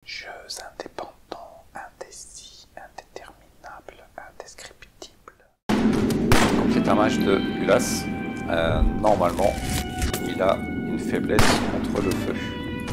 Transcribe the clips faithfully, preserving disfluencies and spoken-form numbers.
Jeux indépendants, indécis, indéterminables, indescriptibles. Comme c'est un match de glace, euh, normalement, il a une faiblesse contre le feu.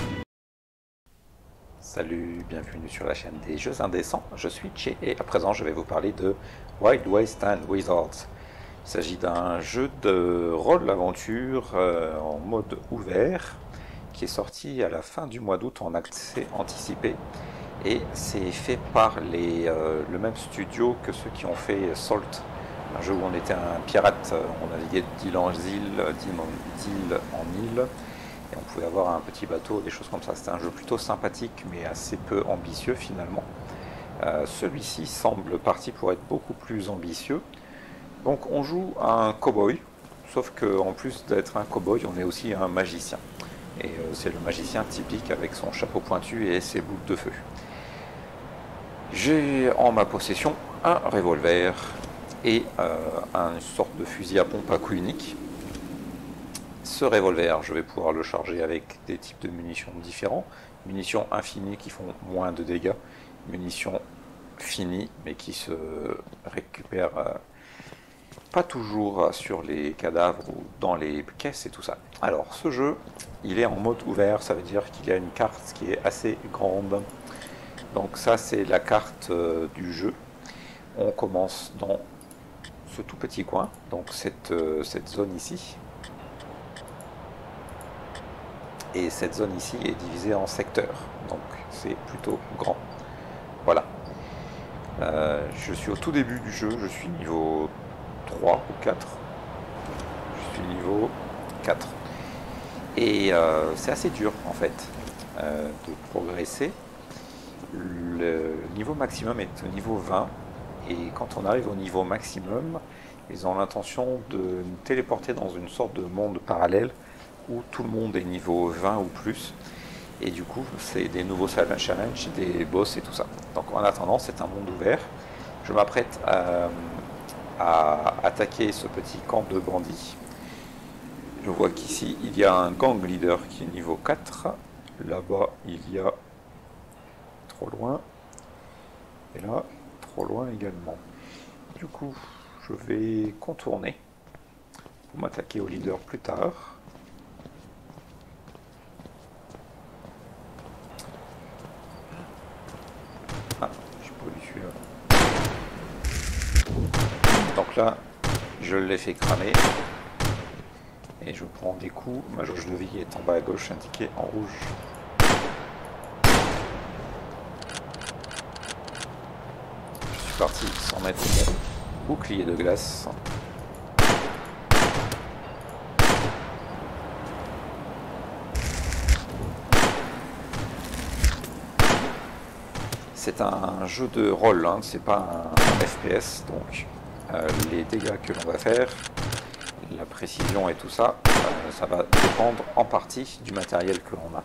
Salut, bienvenue sur la chaîne des Jeux Indécents, je suis Che et à présent je vais vous parler de Wild West and Wizards. Il s'agit d'un jeu de rôle aventure euh, en mode ouvert qui est sorti à la fin du mois d'août en accès anticipé et c'est fait par les, euh, le même studio que ceux qui ont fait Salt, un jeu où on était un pirate, on naviguait d'île en île, d'île en île et on pouvait avoir un petit bateau, des choses comme ça. C'était un jeu plutôt sympathique mais assez peu ambitieux finalement. Euh, celui-ci semble parti pour être beaucoup plus ambitieux. Donc on joue un cow-boy, sauf qu'en plus d'être un cow-boy, on est aussi un magicien. Et euh, c'est le magicien typique avec son chapeau pointu et ses boucles de feu. J'ai en ma possession un revolver et euh, une sorte de fusil à pompe à coup unique. Ce revolver, je vais pouvoir le charger avec des types de munitions différents. Munitions infinies qui font moins de dégâts. Munitions finies mais qui se récupèrent euh, pas toujours sur les cadavres ou dans les caisses et tout ça. Alors ce jeu, il est en mode ouvert, ça veut dire qu'il y a une carte qui est assez grande. Donc ça c'est la carte euh, du jeu. On commence dans ce tout petit coin, donc cette, euh, cette zone ici. Et cette zone ici est divisée en secteurs, donc c'est plutôt grand. Voilà. Euh, je suis au tout début du jeu, je suis niveau trois ou quatre. Je suis niveau quatre. Et euh, c'est assez dur en fait euh, de progresser. Le niveau maximum est au niveau vingt. Et quand on arrive au niveau maximum, ils ont l'intention de nous téléporter dans une sorte de monde parallèle où tout le monde est niveau vingt ou plus. Et du coup, c'est des nouveaux challenges, des boss et tout ça. Donc en attendant, c'est un monde ouvert. Je m'apprête à, à attaquer ce petit camp de bandits. Je vois qu'ici, il y a un gang leader qui est niveau quatre. Là-bas, il y a trop loin. Et là, trop loin également. Du coup, je vais contourner pour m'attaquer au leader plus tard. Ah, je peux lui suivre. Donc là, je l'ai fait cramer. Et je prends des coups. Ma jauge de vie est en bas à gauche, indiquée en rouge. Je suis parti sans mettre mon bouclier de glace. C'est un jeu de rôle, hein, c'est pas un, un F P S, donc euh, les dégâts que l'on va faire, la précision et tout ça, euh, ça va dépendre en partie du matériel que l'on a.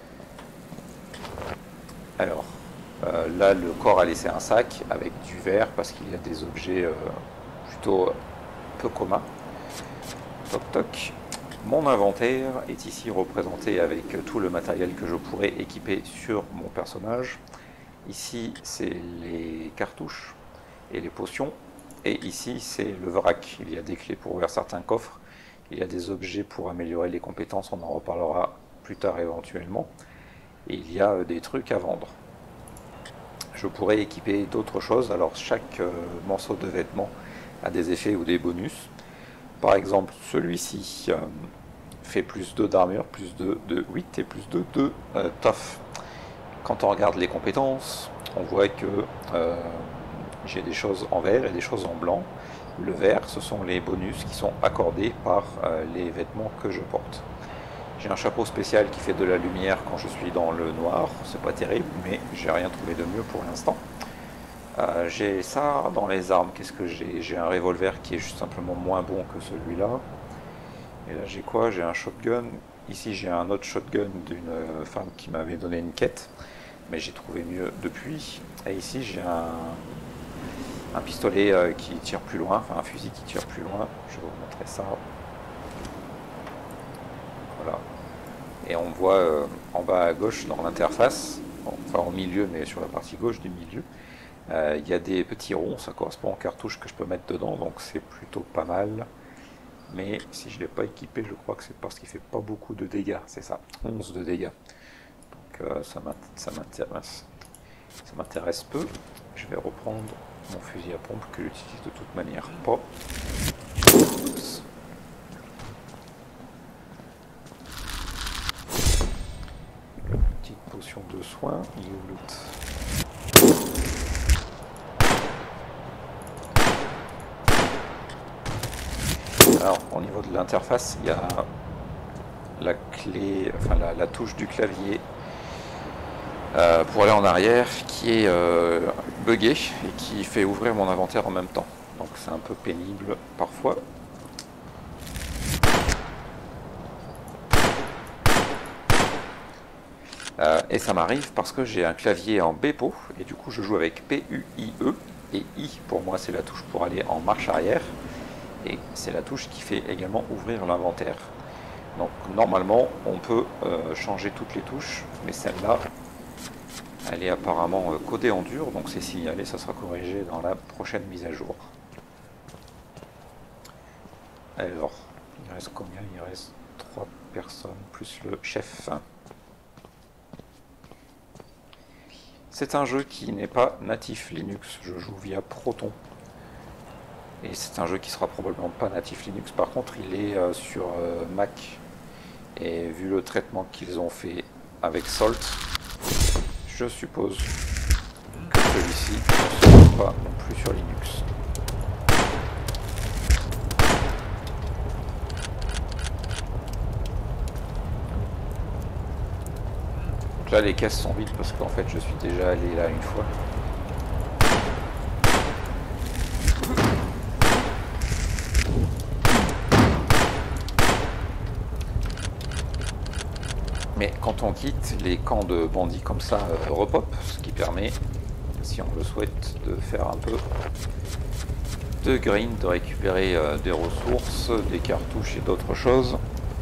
Alors, euh, là le corps a laissé un sac avec du verre parce qu'il y a des objets euh, plutôt peu communs. Toc toc. Mon inventaire est ici représenté avec tout le matériel que je pourrais équiper sur mon personnage. Ici, c'est les cartouches et les potions. Et ici, c'est le vrac. Il y a des clés pour ouvrir certains coffres. Il y a des objets pour améliorer les compétences. On en reparlera plus tard éventuellement. Et il y a des trucs à vendre. Je pourrais équiper d'autres choses. Alors, chaque euh, morceau de vêtement a des effets ou des bonus. Par exemple, celui-ci euh, fait plus deux d'armure, plus deux de huit et plus deux de euh, tough. Quand on regarde les compétences, on voit que euh, j'ai des choses en vert et des choses en blanc. Le vert, ce sont les bonus qui sont accordés par euh, les vêtements que je porte. J'ai un chapeau spécial qui fait de la lumière quand je suis dans le noir. C'est pas terrible, mais j'ai rien trouvé de mieux pour l'instant. Euh, j'ai ça dans les armes. Qu'est-ce que j'ai? J'ai un revolver qui est juste simplement moins bon que celui-là. Et là, j'ai quoi? J'ai un shotgun. Ici, j'ai un autre shotgun d'une femme qui m'avait donné une quête, mais j'ai trouvé mieux depuis. Et ici, j'ai un, un pistolet euh, qui tire plus loin, enfin un fusil qui tire plus loin. Je vais vous montrer ça. Voilà. Et on voit euh, en bas à gauche dans l'interface enfin au milieu, mais sur la partie gauche du milieu, euh, il y a des petits ronds, ça correspond aux cartouches que je peux mettre dedans, donc c'est plutôt pas mal. Mais si je ne l'ai pas équipé, je crois que c'est parce qu'il fait pas beaucoup de dégâts, c'est ça, onze de dégâts. Donc euh, ça m'intéresse. Ça m'intéresse peu. Je vais reprendre mon fusil à pompe que j'utilise de toute manière pas. Oups. Petite potion de soin. Il est où l'autre? Alors au niveau de l'interface, il y a la clé, enfin la, la touche du clavier euh, pour aller en arrière qui est euh, buggée et qui fait ouvrir mon inventaire en même temps. Donc c'est un peu pénible parfois. Euh, et ça m'arrive parce que j'ai un clavier en B P O et du coup je joue avec P U I E et I pour moi c'est la touche pour aller en marche arrière et c'est la touche qui fait également ouvrir l'inventaire. Donc normalement on peut euh, changer toutes les touches, mais celle-là elle est apparemment euh, codée en dur, donc c'est signalé, ça sera corrigé dans la prochaine mise à jour. Alors, il reste combien? Il reste trois personnes plus le chef. C'est un jeu qui n'est pas natif Linux, je joue via Proton. Et c'est un jeu qui sera probablement pas natif Linux, par contre il est euh, sur euh, Mac. Et vu le traitement qu'ils ont fait avec Salt, je suppose que celui-ci ne sera pas non plus sur Linux. Donc là les caisses sont vides parce qu'en fait je suis déjà allé là une fois. Mais quand on quitte, les camps de bandits comme ça euh, repop, ce qui permet, si on le souhaite, de faire un peu de grind, de récupérer euh, des ressources, des cartouches et d'autres choses.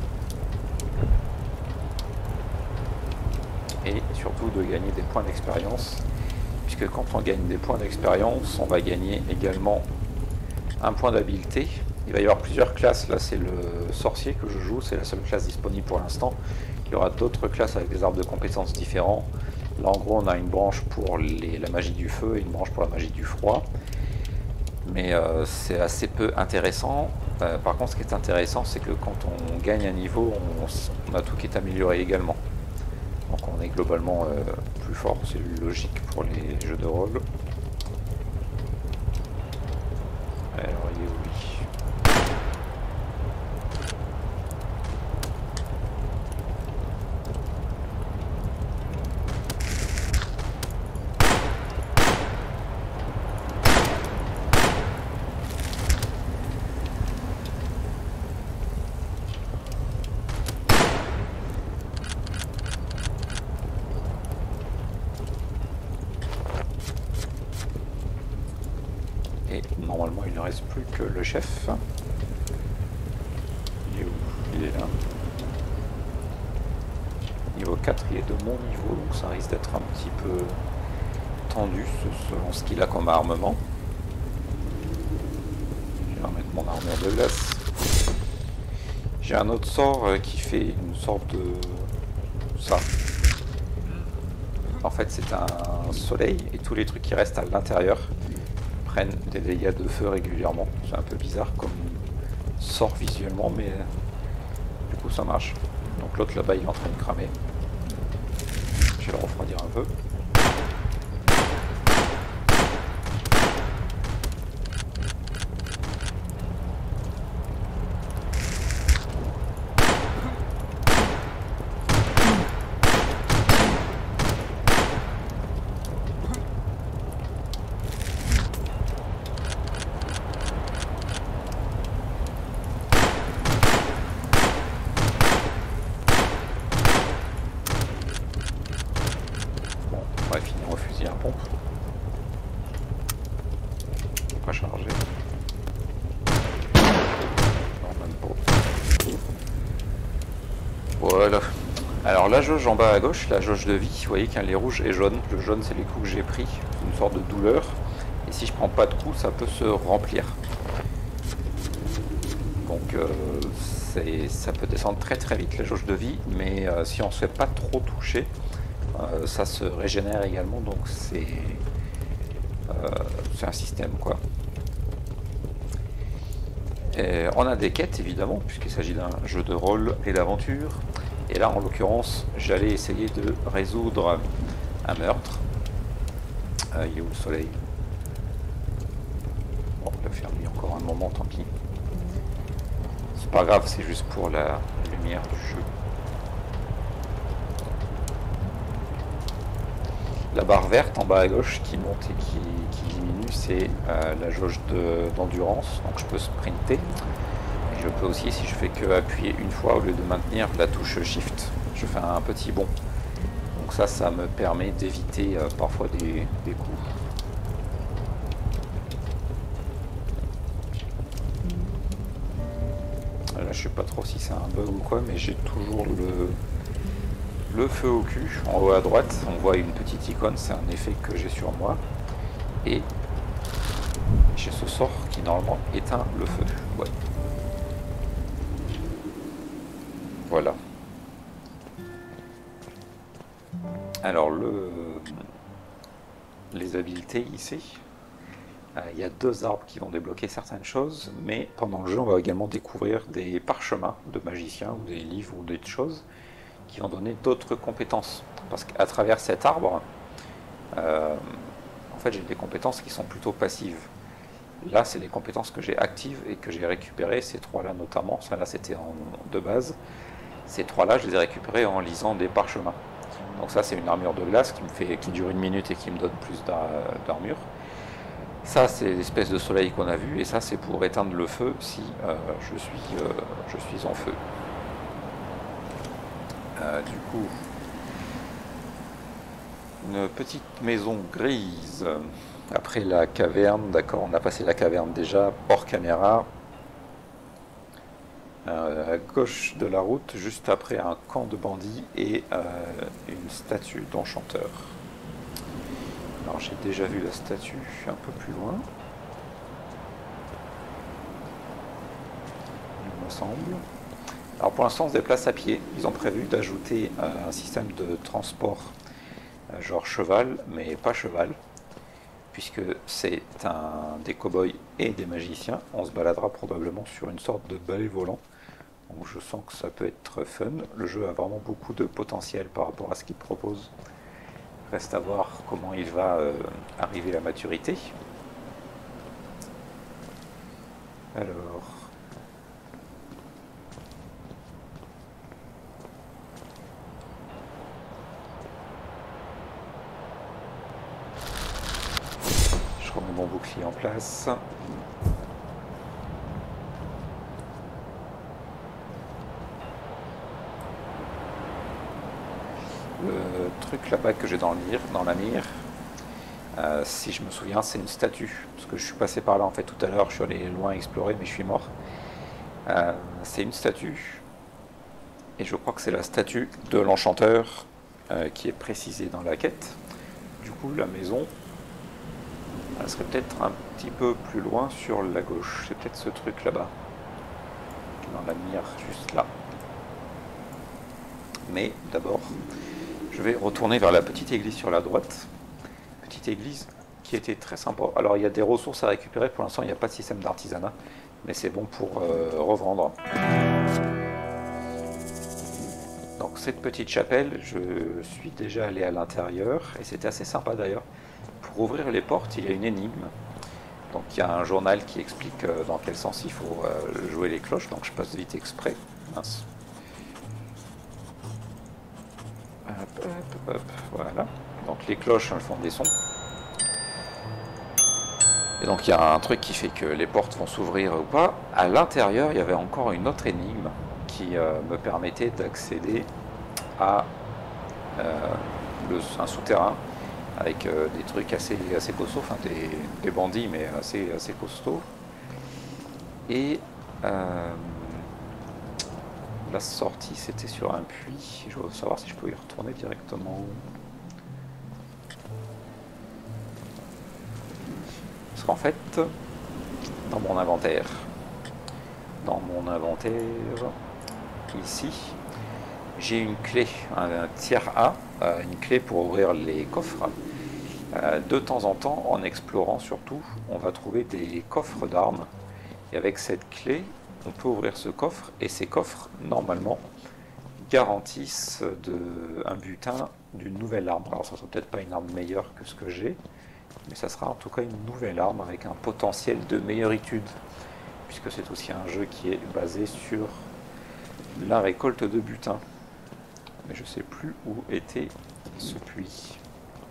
Et surtout de gagner des points d'expérience, puisque quand on gagne des points d'expérience, on va gagner également un point d'habileté. Il va y avoir plusieurs classes, là c'est le sorcier que je joue, c'est la seule classe disponible pour l'instant. Il y aura d'autres classes avec des arbres de compétences différents. Là en gros on a une branche pour les, la magie du feu et une branche pour la magie du froid. Mais euh, c'est assez peu intéressant. Euh, par contre ce qui est intéressant c'est que quand on gagne un niveau, on, on a tout qui est amélioré également. Donc on est globalement euh, plus fort, c'est logique pour les jeux de rôle. Alors il est où lui ? Et normalement il ne reste plus que le chef. Il est où? Il est là. Niveau quatre, il est de mon niveau, donc ça risque d'être un petit peu tendu selon ce qu'il a comme armement. Je vais remettre mon armure de glace. J'ai un autre sort qui fait une sorte de... ça. En fait c'est un soleil et tous les trucs qui restent à l'intérieur prennent des dégâts de feu régulièrement. C'est un peu bizarre comme sort visuellement, mais du coup ça marche. Donc l'autre là-bas il est en train de cramer. Je vais le refroidir un peu. On va finir au fusil à pompe. Pas chargé. Non, même pas. Voilà. Alors la jauge en bas à gauche, la jauge de vie, vous voyez qu'elle est rouge et jaune. Le jaune c'est les coups que j'ai pris, une sorte de douleur. Et si je prends pas de coups, ça peut se remplir. Donc euh, ça peut descendre très très vite la jauge de vie, mais euh, si on se fait pas trop toucher, euh, ça se régénère également. Donc c'est euh, c'est un système quoi. Et on a des quêtes évidemment, puisqu'il s'agit d'un jeu de rôle et d'aventure. Et là en l'occurrence, j'allais essayer de résoudre un meurtre. Euh, il est où le soleil? Bon, on va faire lui encore un moment, tant pis. C'est pas grave, c'est juste pour la lumière du jeu. La barre verte en bas à gauche qui monte et qui, qui diminue, c'est euh, la jauge d'endurance. Donc je peux sprinter. Et je peux aussi, si je fais que appuyer une fois au lieu de maintenir la touche Shift, je fais un petit bond. Donc ça, ça me permet d'éviter euh, parfois des, des coups. Là, je sais pas trop si c'est un bug ou quoi, mais j'ai toujours le, le feu au cul. En haut à droite, on voit une petite icône, c'est un effet que j'ai sur moi. Et j'ai ce sort qui normalement éteint le feu. Ouais. Voilà. Alors, le, les habilités ici. Il y a deux arbres qui vont débloquer certaines choses, mais pendant le jeu, on va également découvrir des parchemins de magiciens ou des livres ou des choses qui vont donner d'autres compétences. Parce qu'à travers cet arbre, euh, en fait, j'ai des compétences qui sont plutôt passives. Là, c'est les compétences que j'ai actives et que j'ai récupérées, ces trois-là notamment. Ça, là, c'était de base. Ces trois-là, je les ai récupérés en lisant des parchemins. Donc ça, c'est une armure de glace qui me fait, qui dure une minute et qui me donne plus d'armure. Ça, c'est l'espèce de soleil qu'on a vu, et ça, c'est pour éteindre le feu si euh, je, suis, euh, je suis en feu. Euh, du coup, une petite maison grise. Après la caverne, d'accord, on a passé la caverne déjà, hors caméra. Euh, à gauche de la route, juste après un camp de bandits et euh, une statue d'enchanteur. Alors j'ai déjà vu la statue un peu plus loin, il me semble. Alors pour l'instant on se déplace à pied. Ils ont prévu d'ajouter euh, un système de transport euh, genre cheval, mais pas cheval, puisque c'est un des cow-boys et des magiciens. On se baladera probablement sur une sorte de balai volant. Donc je sens que ça peut être fun. Le jeu a vraiment beaucoup de potentiel par rapport à ce qu'il propose. Reste à voir comment il va euh, arriver à maturité. Alors... je remets mon bouclier en place. Le truc là-bas que j'ai dans, dans la mire, euh, si je me souviens, c'est une statue. Parce que je suis passé par là en fait tout à l'heure, je suis allé loin explorer, mais je suis mort. Euh, c'est une statue. Et je crois que c'est la statue de l'enchanteur euh, qui est précisée dans la quête. Du coup, la maison, elle serait peut-être un petit peu plus loin sur la gauche. C'est peut-être ce truc là-bas. Dans la mire, juste là. Mais d'abord... je vais retourner vers la petite église sur la droite. Petite église qui était très sympa. Alors il y a des ressources à récupérer. Pour l'instant il n'y a pas de système d'artisanat. Mais c'est bon pour euh, revendre. Donc cette petite chapelle, je suis déjà allé à l'intérieur. Et c'était assez sympa d'ailleurs. Pour ouvrir les portes, il y a une énigme. Donc il y a un journal qui explique euh, dans quel sens il faut euh, jouer les cloches. Donc je passe vite exprès. Mince. Hop, hop, hop, voilà. Donc les cloches elles font des sons. Et donc il y a un truc qui fait que les portes vont s'ouvrir ou pas. À l'intérieur, il y avait encore une autre énigme qui euh, me permettait d'accéder à euh, le, un souterrain avec euh, des trucs assez, assez costauds, enfin des, des bandits mais assez, assez costauds. Et euh, la sortie c'était sur un puits. Je veux savoir si je peux y retourner directement. Parce qu'en fait, dans mon inventaire, dans mon inventaire, ici, j'ai une clé, un, un tiers A, euh, une clé pour ouvrir les coffres. Euh, de temps en temps, en explorant surtout, on va trouver des coffres d'armes. Et avec cette clé, on peut ouvrir ce coffre. Et ces coffres, normalement, garantissent de, un butin d'une nouvelle arme. Alors ça ne sera peut-être pas une arme meilleure que ce que j'ai, mais ça sera en tout cas une nouvelle arme avec un potentiel de meilleuritude. Puisque c'est aussi un jeu qui est basé sur la récolte de butin. Mais je ne sais plus où était ce puits.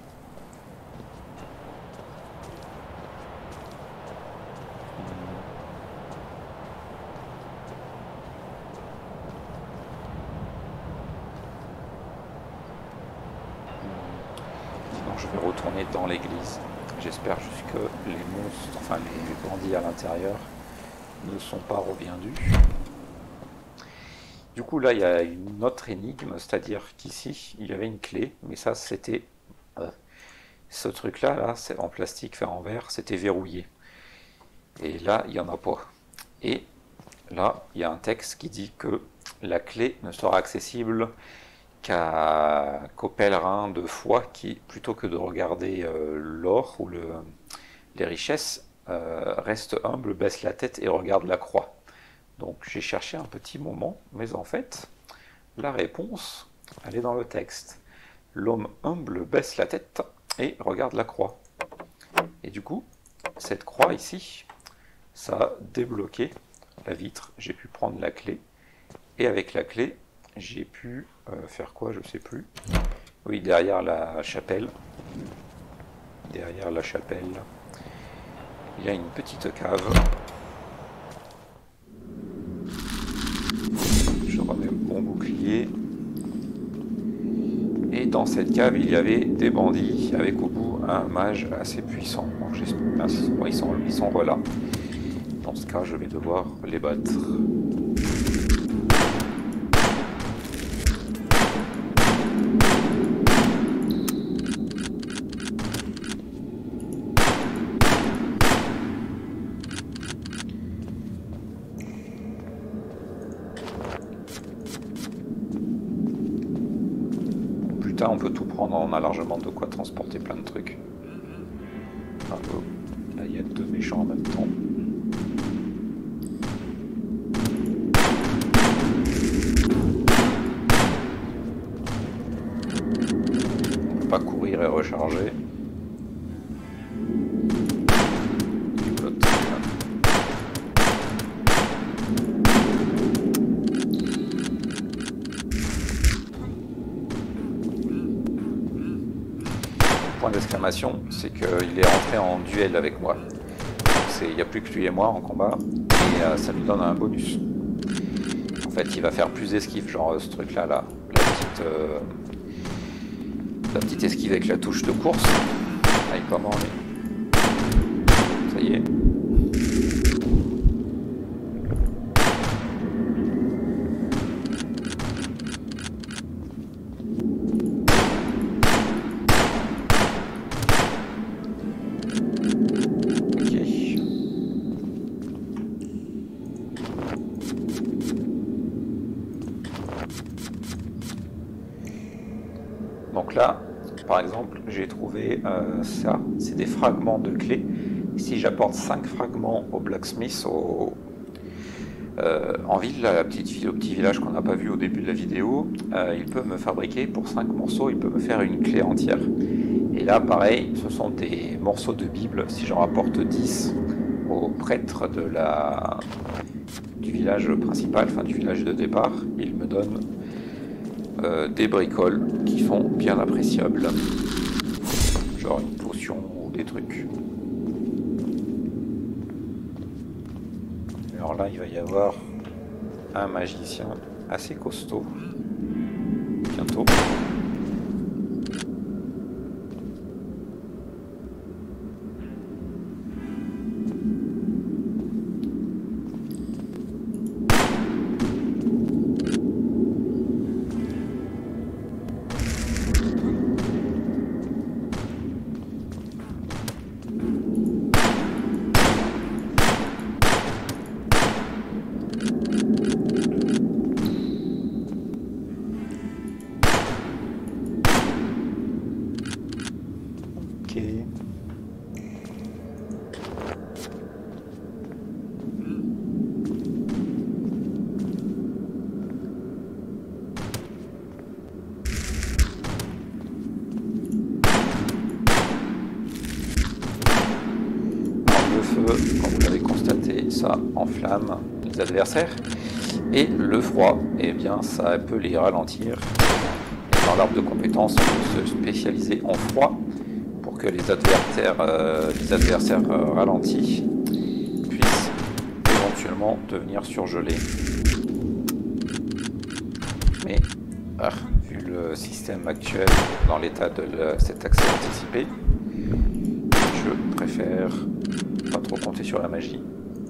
Sinon je vais retourner dans l'église. J'espère juste que les monstres, enfin les bandits à l'intérieur, ne sont pas reviendus. Du coup là il y a une autre énigme, c'est-à-dire qu'ici il y avait une clé, mais ça c'était euh, ce truc là, là c'est en plastique fait en verre, c'était verrouillé. Et là il n'y en a pas. Et là il y a un texte qui dit que la clé ne sera accessible qu'à, qu'aux pèlerins de foi qui, plutôt que de regarder euh, l'or ou le, les richesses, euh, restent humbles, baissent la tête et regardent la croix. Donc j'ai cherché un petit moment, mais en fait, la réponse, elle est dans le texte. L'homme humble baisse la tête et regarde la croix. Et du coup, cette croix ici, ça a débloqué la vitre. J'ai pu prendre la clé. Et avec la clé, j'ai pu euh, faire quoi, je sais plus. Oui, derrière la chapelle. Derrière la chapelle, il y a une petite cave. Je remets mon bouclier. Et dans cette cave, il y avait des bandits avec au bout un mage assez puissant. Donc j'espère, ils sont, ils sont voilà. Dans ce cas, je vais devoir les battre. On peut tout prendre, on a largement de quoi transporter plein de trucs. Ah, oh. Là il y a deux méchants en même temps. On peut pas courir et recharger. D'exclamation, c'est qu'il est rentré en duel avec moi. Il n'y a plus que lui et moi en combat, et euh, ça lui donne un bonus. En fait, il va faire plus d'esquive, genre ce truc là, là, la petite, euh, la petite esquive avec la touche de course. Aïe, comment mais... Ça y est. Donc là, par exemple, j'ai trouvé euh, ça, c'est des fragments de clés. Si j'apporte cinq fragments au blacksmith au, euh, en ville, la petite ville, au petit village qu'on n'a pas vu au début de la vidéo, euh, il peut me fabriquer pour cinq morceaux, il peut me faire une clé entière. Et là, pareil, ce sont des morceaux de Bible. Si j'en rapporte dix au prêtre de la, du village principal, enfin du village de départ, il me donne Euh, des bricoles qui sont bien appréciables, genre une potion ou des trucs. Alors là il va y avoir un magicien assez costaud bientôt. pied. Le feu, comme vous l'avez constaté, ça enflamme les adversaires. Et le froid, eh bien, ça peut les ralentir. Et dans l'arbre de compétences, on peut se spécialiser en froid pour que les adversaires, euh, les adversaires euh, ralentis puissent éventuellement devenir surgelés. Mais, ah, vu le système actuel dans l'état de le, cet accès anticipé, je préfère pas trop compter sur la magie.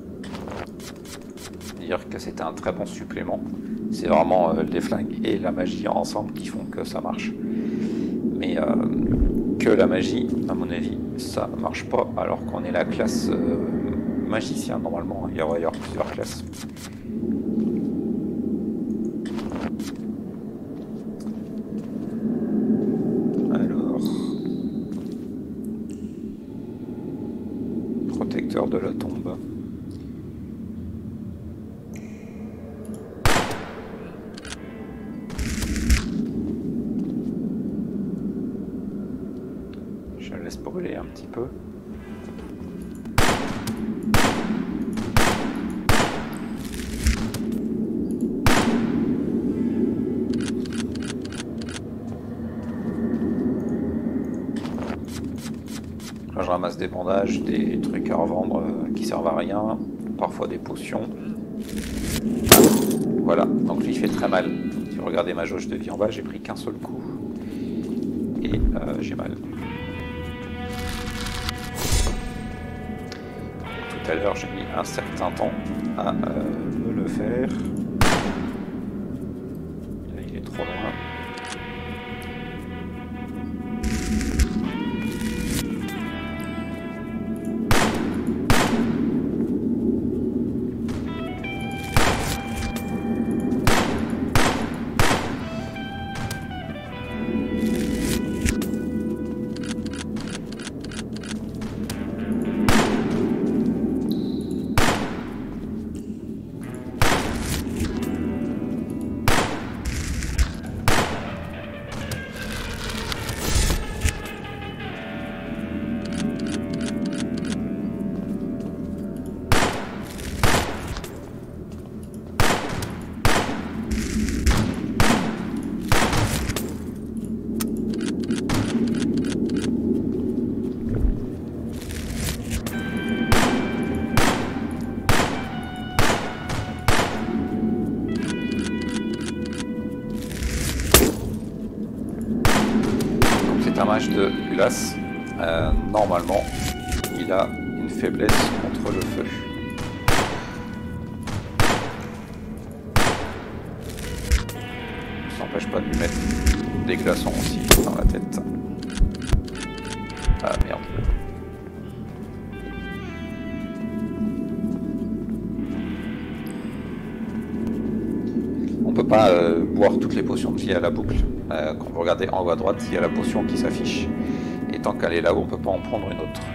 Dire que c'est un très bon supplément. C'est vraiment euh, les flingues et la magie ensemble qui font que ça marche. Mais euh, que la magie, à mon avis, ça marche pas alors qu'on est la classe euh, magicien normalement. Il va y avoir plusieurs classes. Alors, protecteur de la tombe. Je laisse brûler un petit peu. Là, je ramasse des bandages, des trucs à revendre euh, qui servent à rien, parfois des potions. Ah, voilà, donc lui il fait très mal. Si vous regardez ma jauge de vie en bas, j'ai pris qu'un seul coup. Et euh, j'ai mal. Tout à l'heure, j'ai mis un certain temps à euh, me le faire. Là, il est trop loin. Un mage de glace, euh, normalement il a une faiblesse contre le feu. Ça n'empêche pas de lui mettre des glaçons aussi dans la tête. Ah merde. On peut pas euh, boire toutes les potions de vie à la boucle. Euh, quand vous regardez en haut à droite, il y a la potion qui s'affiche. Et tant qu'elle est là-haut, on peut pas en prendre une autre.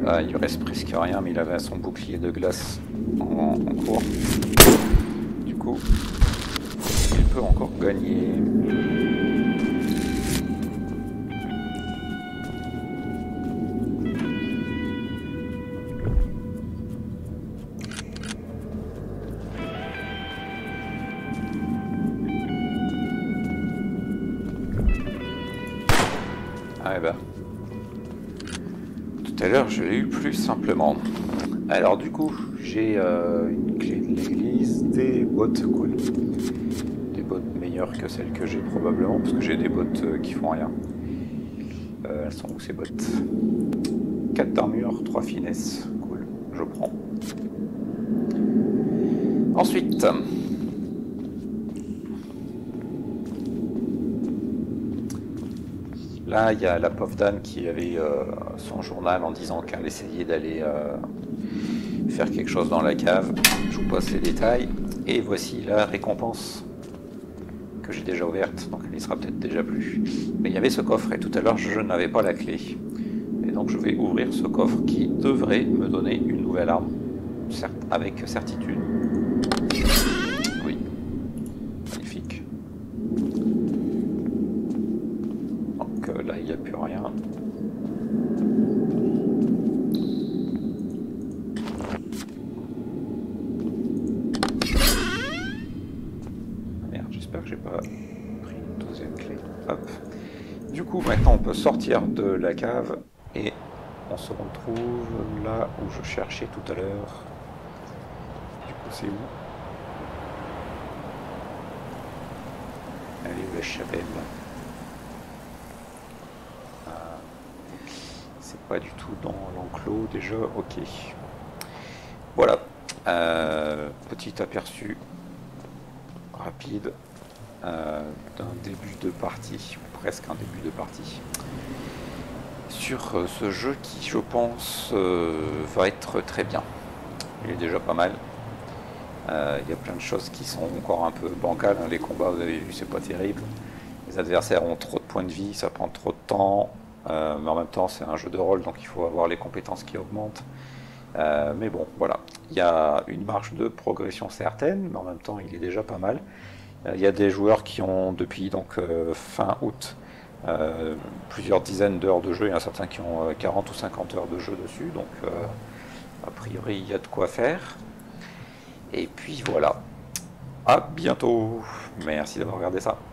Ah, il reste presque rien, mais il avait son bouclier de glace en, en cours. Du coup, il peut encore gagner. Ah bah. Tout à l'heure, je l'ai eu plus simplement. Alors du coup, j'ai euh, une clé de l'église, des bottes cool. Des bottes meilleures que celles que j'ai probablement, parce que j'ai des bottes euh, qui font rien. Euh, elles sont où ces bottes? quatre d'armure, trois finesse. Cool, je prends. Ensuite... Là, il y a la pauvre dame qui avait euh, son journal en disant qu'elle essayait d'aller euh, faire quelque chose dans la cave. Je vous passe les détails. Et voici la récompense que j'ai déjà ouverte, donc elle n'y sera peut-être déjà plus. Mais il y avait ce coffre et tout à l'heure je n'avais pas la clé. Et donc je vais ouvrir ce coffre qui devrait me donner une nouvelle arme, certes, avec certitude. Oui, magnifique. Donc euh, là il n'y a plus rien. Merde, j'espère que j'ai pas pris une deuxième clé. Hop. Du coup maintenant on peut sortir de la cave et on se retrouve là où je cherchais tout à l'heure. Du coup c'est où? Elle est où la chapelle? Ah, c'est pas du tout dans l'enclos déjà, ok. Voilà, euh, petit aperçu rapide euh, d'un début de partie, ou presque un début de partie. Sur euh, ce jeu qui, je pense, euh, va être très bien. Il est déjà pas mal. Il euh, y a plein de choses qui sont encore un peu bancales. Hein. Les combats, vous avez vu, c'est pas terrible. Les adversaires ont trop de points de vie, ça prend trop de temps. Euh, mais en même temps, c'est un jeu de rôle, donc il faut avoir les compétences qui augmentent. Euh, mais bon, voilà. Il y a une marge de progression certaine, mais en même temps, il est déjà pas mal. Il y a des joueurs qui ont, depuis donc, euh, fin août, euh, plusieurs dizaines d'heures de jeu. Il y en a certains qui ont euh, quarante ou cinquante heures de jeu dessus. Donc, euh, a priori, il y a de quoi faire. Et puis voilà. À bientôt. Merci d'avoir regardé ça.